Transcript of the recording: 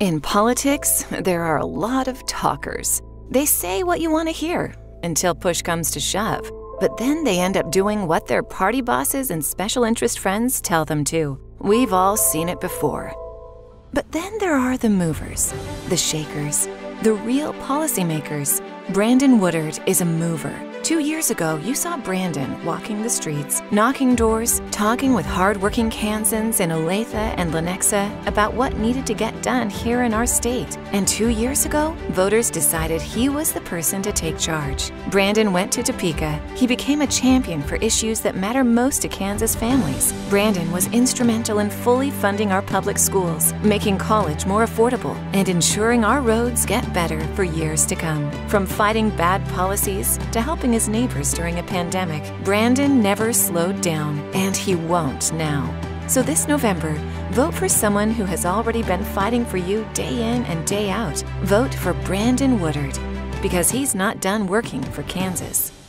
In politics, there are a lot of talkers. They say what you want to hear until push comes to shove, but then they end up doing what their party bosses and special interest friends tell them to. We've all seen it before. But then there are the movers, the shakers, the real policymakers. Brandon Woodard is a mover. 2 years ago, you saw Brandon walking the streets, knocking doors, talking with hardworking Kansans in Olathe and Lenexa about what needed to get done here in our state. And 2 years ago, voters decided he was the person to take charge. Brandon went to Topeka. He became a champion for issues that matter most to Kansas families. Brandon was instrumental in fully funding our public schools, making college more affordable, and ensuring our roads get better for years to come. From fighting bad policies to helping his neighbors during a pandemic, Brandon never slowed down, and he won't now. So this November, vote for someone who has already been fighting for you day in and day out. Vote for Brandon Woodard, because he's not done working for Kansas.